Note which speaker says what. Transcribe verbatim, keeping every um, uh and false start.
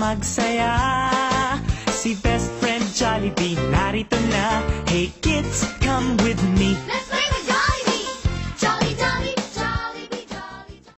Speaker 1: magsaya. Si best friend Jollibee narito na. Hey kids, come with me.